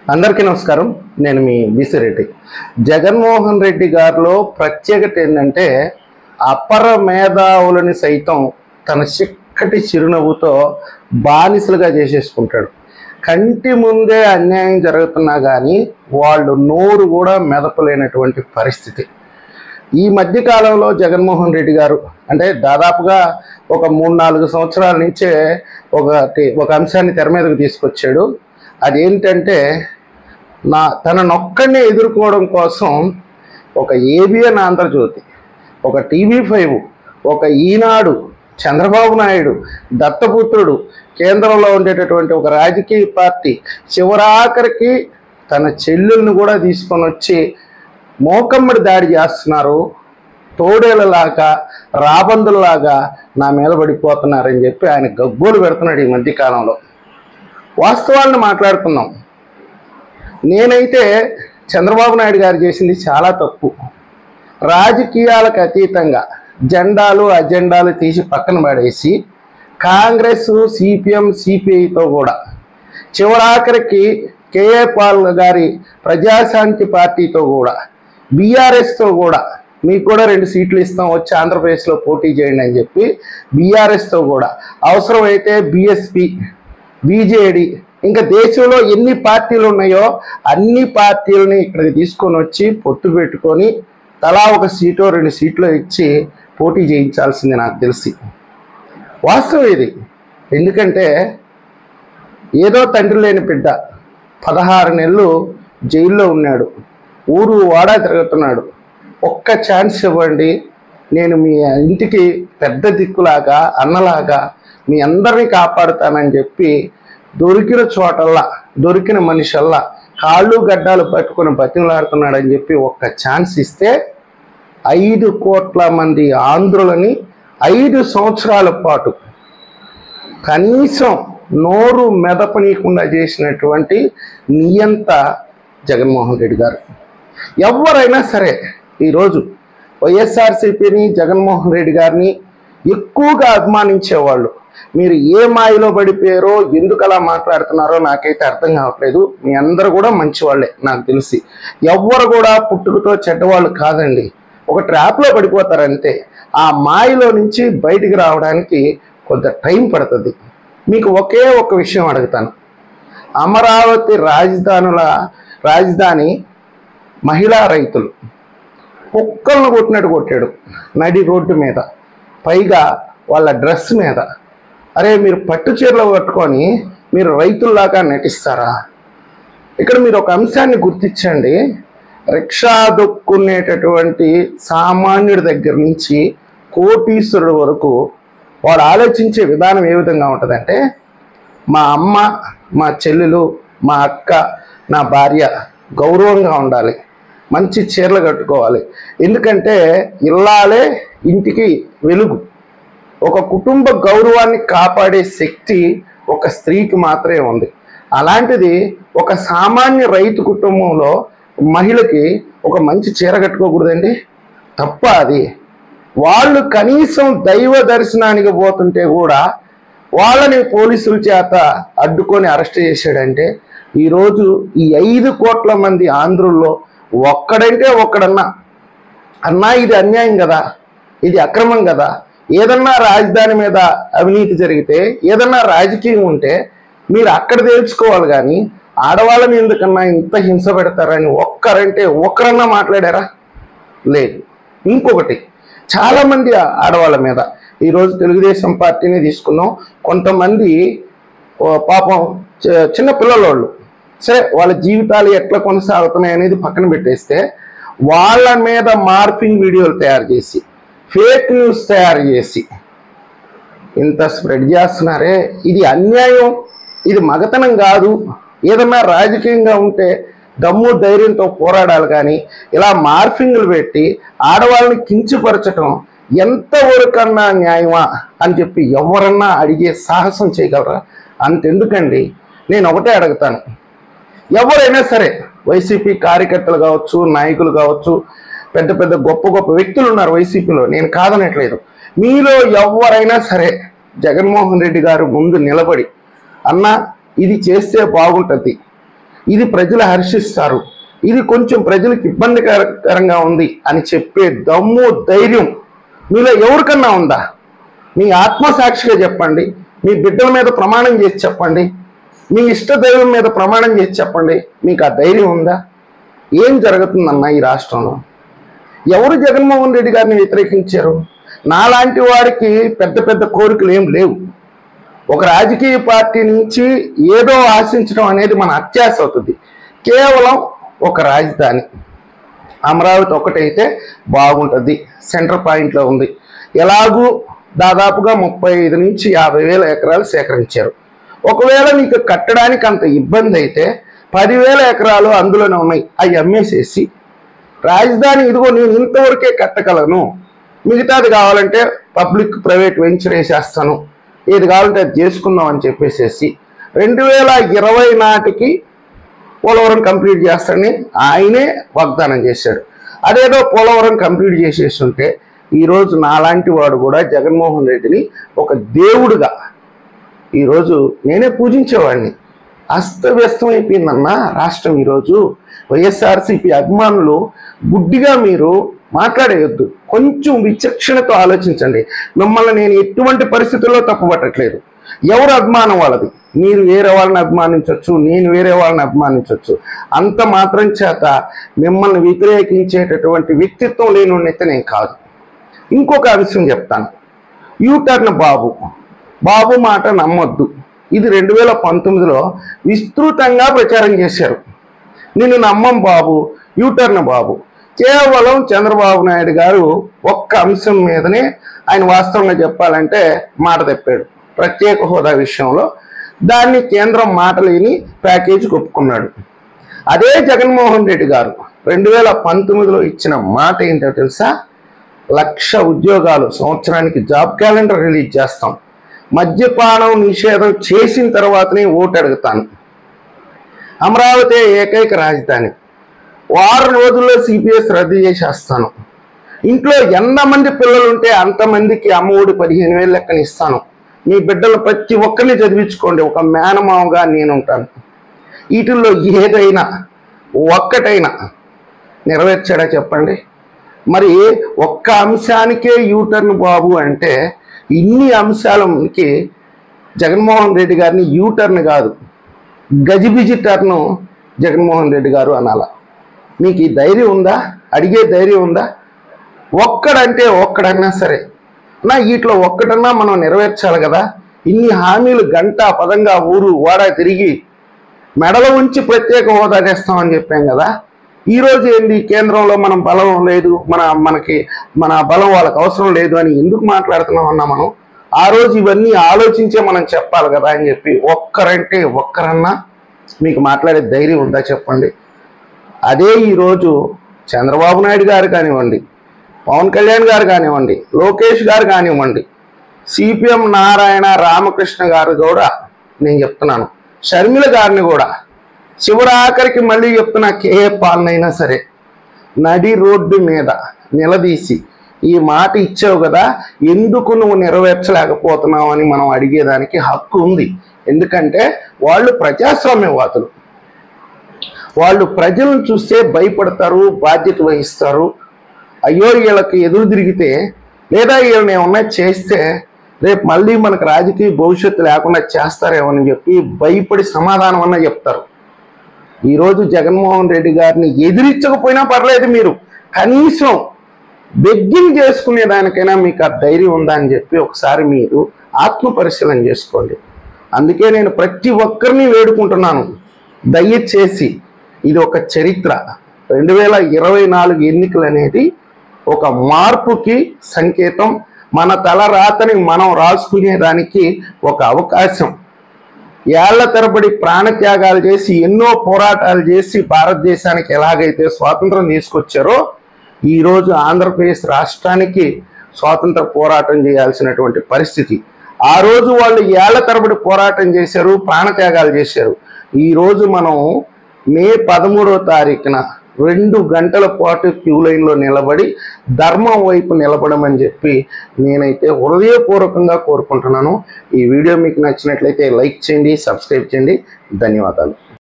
అందరికీ నమస్కారం. నేను మీ బీసీ రెడ్డి. జగన్మోహన్ రెడ్డి గారిలో ప్రత్యేకత ఏంటంటే అపర మేధావులని సైతం తన చిక్కటి చిరునవ్వుతో బానిసలుగా చేసేసుకుంటాడు. కంటి ముందే అన్యాయం జరుగుతున్నా కానీ వాళ్ళు నోరు కూడా మెదపలేనటువంటి పరిస్థితి. ఈ మధ్యకాలంలో జగన్మోహన్ రెడ్డి గారు అంటే దాదాపుగా ఒక 3-4 సంవత్సరాల నుంచే ఒక అంశాన్ని తెర మీదకు తీసుకొచ్చాడు. అదేంటంటే తననొక్కడిని ఎదుర్కోవడం కోసం ఒక ఏబిఎన్ ఆంధ్రజ్యోతి, ఒక టీవీ5, ఒక ఈనాడు, చంద్రబాబు నాయుడు దత్తపుత్రుడు, కేంద్రంలో ఉండేటటువంటి ఒక రాజకీయ పార్టీ, చివరాఖరికి తన చెల్లెలను కూడా తీసుకొని వచ్చి మోకమ్మడి దాడి చేస్తున్నారు. తోడేళ్ళలాగా రాబందుల్లాగా నా మీద పడిపోతున్నారని చెప్పి ఆయన గగ్గోలు పెడుతున్నాడు ఈ మధ్యకాలంలో. వాస్తవాలను మాట్లాడుకుందాం. నేనైతే చంద్రబాబు నాయుడు గారు చేసింది చాలా తప్పు. రాజకీయాలకు అతీతంగా జెండాలు అజెండాలు తీసి పక్కన పడేసి కాంగ్రెస్, సిపిఎం, సిపిఐతో కూడా చివరాఖరికి కేఏ పాల్ గారి ప్రజాశాంతి పార్టీతో కూడా బీఆర్ఎస్తో కూడా మీకు కూడా 2 సీట్లు ఇస్తాం, వచ్చి ఆంధ్రప్రదేశ్లో పోటీ చేయండి అని చెప్పి బీఆర్ఎస్తో కూడా అవసరమైతే బీఎస్పీ, బీజేడీ, ఇంకా దేశంలో ఎన్ని పార్టీలు ఉన్నాయో అన్ని పార్టీలని ఇక్కడికి తీసుకొని వచ్చి పొత్తు పెట్టుకొని తలా 1 సీటో 2 సీట్లో ఇచ్చి పోటీ చేయించాల్సింది నాకు తెలిసి. వాస్తవం ఇది. ఎందుకంటే ఏదో తండ్రి లేని బిడ్డ 16 నెలలు జైల్లో ఉన్నాడు, ఊరు వాడా తిరుగుతున్నాడు. ఒక్క ఛాన్స్ ఇవ్వండి, నేను మీ ఇంటికి పెద్ద దిక్కులాగా అన్నలాగా మీ అందరినీ కాపాడుతానని చెప్పి దొరికిన చోటల్లా దొరికిన మనిషల్లా కాళ్ళు గడ్డాలు పట్టుకొని బతిమలాడుతున్నాడని చెప్పి ఒక్క ఛాన్స్ ఇస్తే 5 కోట్ల మంది ఆంధ్రులని 5 సంవత్సరాల పాటు కనీసం నోరు మెదపనీయకుండా చేసినటువంటి నియంత జగన్మోహన్ రెడ్డి గారు. ఎవరైనా సరే ఈరోజు వైఎస్ఆర్సీపీని, జగన్మోహన్ రెడ్డి గారిని ఎక్కువగా అభిమానించేవాళ్ళు మీరు ఏ మాయలో పడిపోయారో, ఎందుకు అలా మాట్లాడుతున్నారో నాకైతే అర్థం కావట్లేదు. మీ అందరూ కూడా మంచివాళ్లే నాకు తెలిసి. ఎవ్వరు కూడా పుట్టుకతో చెడ్డవాళ్ళు కాదండి. ఒక ట్రాప్లో పడిపోతారంతే. ఆ మాయలో నుంచి బయటికి రావడానికి కొంత టైం పడుతుంది. మీకు ఒకే ఒక విషయం అడుగుతాను. అమరావతి రాజధాని మహిళా రైతులు కుక్కలను కొట్టినట్టు కొట్టాడు నడి రోడ్డు మీద, పైగా వాళ్ళ డ్రెస్ మీద. అరే, మీరు పట్టు చీరలు కట్టుకొని మీరు రైతుల్లాగా నటిస్తారా? ఇక్కడ మీరు ఒక అంశాన్ని గుర్తించండి. రిక్షా దొక్కునేటటువంటి సామాన్యుడి దగ్గర నుంచి కోటీశ్వరుడు వరకు వాడు ఆలోచించే విధానం ఏ విధంగా ఉంటుందంటే, మా అమ్మ, మా చెల్లెలు, మా అక్క, నా భార్య గౌరవంగా ఉండాలి, మంచి చీరలు కట్టుకోవాలి. ఎందుకంటే ఇల్లాలే ఇంటికి వెలుగు. ఒక కుటుంబ గౌరవాన్ని కాపాడే శక్తి ఒక స్త్రీకి మాత్రమే ఉంది. అలాంటిది ఒక సామాన్య రైతు కుటుంబంలో మహిళకి ఒక మంచి చీర కట్టుకోకూడదండి? తప్ప అది. వాళ్ళు కనీసం దైవ దర్శనానికి పోతుంటే కూడా వాళ్ళని పోలీసుల చేత అడ్డుకొని అరెస్ట్ చేశాడంటే ఈరోజు ఈ 5 కోట్ల మంది ఆంధ్రుల్లో ఒక్కడంటే ఒక్కడన్నా అన్నా ఇది అన్యాయం కదా, ఇది అక్రమం కదా, ఏదన్నా రాజధాని మీద అవినీతి జరిగితే, ఏదన్నా రాజకీయం ఉంటే మీరు అక్కడ తేల్చుకోవాలి. కానీ ఆడవాళ్ళని ఎందుకన్నా ఇంత హింస పెడతారని ఒక్కరంటే ఒక్కరన్నా మాట్లాడారా? లేదు. ఇంకొకటి, చాలామంది ఆడవాళ్ళ మీద ఈరోజు తెలుగుదేశం పార్టీని తీసుకున్నాం. కొంతమంది పాపం చిన్న పిల్లలు, సరే వాళ్ళ జీవితాలు ఎట్లా కొనసాగుతున్నాయి అనేది పక్కన పెట్టేస్తే వాళ్ళ మీద మార్ఫింగ్ వీడియోలు తయారు చేసి, ఫేక్ న్యూస్ తయారు చేసి ఇంత స్ప్రెడ్ చేస్తున్నారే, ఇది అన్యాయం, ఇది మగతనం కాదు. ఏదన్నా రాజకీయంగా ఉంటే దమ్ము ధైర్యంతో పోరాడాలి. కానీ ఇలా మార్ఫింగ్లు పెట్టి ఆడవాళ్ళని కించపరచడం ఎంతవరకన్నా న్యాయమా అని చెప్పి ఎవరన్నా అడిగే సాహసం చేయగలరా? అంతెందుకండి, నేను ఒకటే అడుగుతాను. ఎవరైనా సరే, వైసీపీ కార్యకర్తలు కావచ్చు, నాయకులు కావచ్చు, పెద్ద పెద్ద గొప్ప గొప్ప వ్యక్తులు ఉన్నారు వైసీపీలో, నేను కాదనట్లేదు. మీలో ఎవరైనా సరే జగన్మోహన్ రెడ్డి గారు ముందు నిలబడి అన్న ఇది చేస్తే బాగుంటుంది, ఇది ప్రజలు హర్షిస్తారు, ఇది కొంచెం ప్రజలకు ఇబ్బందికరంగా ఉంది అని చెప్పే దమ్ము ధైర్యం మీలో ఎవరికన్నా ఉందా? మీ ఆత్మసాక్షిగా చెప్పండి, మీ బిడ్డల మీద ప్రమాణం చేసి చెప్పండి, మీ ఇష్ట దైవం మీద ప్రమాణం చేసి చెప్పండి. మీకు ఆ ధైర్యం ఉందా? ఏం జరుగుతుందన్న ఈ రాష్ట్రంలో? ఎవరు జగన్మోహన్ రెడ్డి గారిని వ్యతిరేకించారు? నాలాంటి వారికి పెద్ద పెద్ద కోరికలు ఏం లేవు. ఒక రాజకీయ పార్టీ నుంచి ఏదో ఆశించడం అనేది మన అత్యాశ అవుతుంది. కేవలం ఒక రాజధాని అమరావతి ఒకటైతే బాగుంటుంది, సెంటర్ పాయింట్లో ఉంది. ఎలాగూ దాదాపుగా 35 నుంచి 50,000 ఎకరాలు సేకరించారు. ఒకవేళ నీకు కట్టడానికి అంత ఇబ్బంది అయితే 10,000 ఎకరాలు అందులోనే ఉన్నాయి, అవి అమ్మేసేసి రాజధాని ఇదిగో నేను ఇంతవరకే కట్టగలను, మిగతాది కావాలంటే పబ్లిక్ ప్రైవేట్ వెంచర్ వేసేస్తాను, ఏది కావాలంటే అది చేసుకుందాం అని చెప్పేసేసి 2020 నాటికి పోలవరం కంప్లీట్ చేస్తాడని ఆయనే వాగ్దానం చేశాడు. అదేదో పోలవరం కంప్లీట్ చేసేసి ఉంటే ఈరోజు నాలాంటి వాడు కూడా జగన్మోహన్ రెడ్డిని ఒక దేవుడుగా ఈరోజు నేనే పూజించేవాడిని. అస్తవ్యస్తం అయిపోయిందన్న రాష్ట్రం. ఈరోజు వైఎస్ఆర్సీపీ అభిమానులు గుడ్డిగా మీరు మాట్లాడేయొద్దు, కొంచెం విచక్షణతో ఆలోచించండి. మిమ్మల్ని నేను ఎటువంటి పరిస్థితుల్లో తప్పుపట్టట్లేదు. ఎవరు అభిమానం వాళ్ళది. మీరు వేరే వాళ్ళని అభిమానించవచ్చు, నేను వేరే వాళ్ళని అభిమానించవచ్చు. అంత మాత్రం చేత మిమ్మల్ని వ్యతిరేకించేటటువంటి వ్యక్తిత్వం లేనున్నైతే నేను కాదు. ఇంకొక విషయం చెప్తాను. యూటర్న్ బాబు మాట నమ్మొద్దు, ఇది 2019లో విస్తృతంగా ప్రచారం చేశారు. నేను నమ్మం బాబు, యూటర్న్ బాబు. కేవలం చంద్రబాబు నాయుడు గారు ఒక్క అంశం మీదనే ఆయన వాస్తవంగా చెప్పాలంటే మాట తప్పాడు, ప్రత్యేక హోదా విషయంలో. దాన్ని కేంద్రం మాట లేని ప్యాకేజీ ఒప్పుకున్నాడు. అదే జగన్మోహన్ రెడ్డి గారు 2019లో ఇచ్చిన మాట ఏంటో తెలుసా? 1,00,000 ఉద్యోగాలు సంవత్సరానికి జాబ్ క్యాలెండర్ రిలీజ్ చేస్తాం, మద్యపానం నిషేధం చేసిన తర్వాతనే ఓటు అడుగుతాను, అమరావతి ఏకైక రాజధాని, 6 రోజుల్లో సిపిఎస్ రద్దు చేసేస్తాను, ఇంట్లో ఎంతమంది పిల్లలు ఉంటే అంతమందికి అమ్మఒడి 15,000 లెక్కన ఇస్తాను, మీ బిడ్డలు ప్రతి ఒక్కరిని చదివించుకోండి, ఒక మేనమావగా నేను ఉంటాను. వీటిల్లో ఏదైనా ఒక్కటైనా నెరవేర్చాడా చెప్పండి? మరి ఒక్క అంశానికే యూటర్న్ బాబు అంటే ఇన్ని అంశాలకి జగన్మోహన్ రెడ్డి గారిని యూటర్న్ కాదు, గజిబిజి టర్ను జగన్మోహన్ రెడ్డి గారు అనాల. మీకు ఈ ధైర్యం ఉందా? అడిగే ధైర్యం ఉందా? ఒక్కడంటే ఒక్కడన్నా సరే వీటిలో ఒక్కటన్నా మనం నెరవేర్చాలి కదా. ఇన్ని హామీలు గంటా పదంగా ఊరు వాడ తిరిగి మెడలో ఉంచి ప్రత్యేక హోదా చేస్తామని చెప్పాం కదా. ఈరోజు ఏంటి? కేంద్రంలో మనం బలం లేదు, మన బలం వాళ్ళకి అవసరం లేదు అని ఎందుకు మాట్లాడుతున్నాం అన్నా మనం? ఆ రోజు ఇవన్నీ ఆలోచించే మనం చెప్పాలి కదా అని చెప్పి ఒక్కరంటే ఒక్కరన్నా మీకు మాట్లాడే ధైర్యం ఉందా చెప్పండి? అదే ఈరోజు చంద్రబాబు నాయుడు గారు కానివ్వండి, పవన్ కళ్యాణ్ గారు కానివ్వండి, లోకేష్ గారు కానివ్వండి, సిపిఎం నారాయణ రామకృష్ణ గారు కూడా నేను చెప్తున్నాను, షర్మిల గారిని కూడా చివరాఖరికి మళ్ళీ చెప్తున్నా, కేఏ పాలనైనా సరే నడి రోడ్డు మీద నిలదీసి ఈ మాట ఇచ్చావు కదా, ఎందుకు నువ్వు నెరవేర్చలేకపోతున్నావు అని మనం అడిగేదానికి హక్కు ఉంది. ఎందుకంటే వాళ్ళు ప్రజాస్వామ్యవాదులు, వాళ్ళు ప్రజలను చూస్తే భయపడతారు, బాధ్యత వహిస్తారు. అయ్యో వీళ్ళకి ఎదురు తిరిగితే లేదా వీళ్ళని ఏమన్నా చేస్తే రేపు మళ్ళీ మనకు రాజకీయ భవిష్యత్తు లేకుండా చేస్తారేమని చెప్పి భయపడి సమాధానం అన్నా చెప్తారు. ఈరోజు జగన్మోహన్ రెడ్డి గారిని ఎదిరించకపోయినా పర్లేదు, మీరు కనీసం బెగ్గింగ్ చేసుకునేదానికైనా మీకు ఆ ధైర్యం ఉందా అని చెప్పి ఒకసారి మీరు ఆత్మ పరిశీలన చేసుకోండి. అందుకే నేను ప్రతి ఒక్కరిని వేడుకుంటున్నాను, దయచేసి ఇది ఒక చరిత్ర. 2024 ఎన్నికలు అనేది ఒక మార్పుకి సంకేతం, మన తల రాతని మనం రాసుకునేదానికి ఒక అవకాశం. ఏళ్ల తరబడి ప్రాణత్యాగాలు చేసి ఎన్నో పోరాటాలు చేసి భారతదేశానికి ఎలాగైతే స్వాతంత్రం తీసుకొచ్చారో ఈరోజు ఆంధ్రప్రదేశ్ రాష్ట్రానికి స్వాతంత్ర పోరాటం చేయాల్సినటువంటి పరిస్థితి. ఆ రోజు వాళ్ళు ఏళ్ల తరబడి పోరాటం చేశారు, ప్రాణత్యాగాలు చేశారు. ఈరోజు మనం మే 13వ తారీఖున 2 గంటల పాటు క్యూ లైన్లో నిలబడి ధర్మం వైపు నిలబడమని చెప్పి నేనైతే హృదయపూర్వకంగా కోరుకుంటున్నాను. ఈ వీడియో మీకు నచ్చినట్లయితే లైక్ చేయండి, సబ్స్క్రైబ్ చేయండి. ధన్యవాదాలు.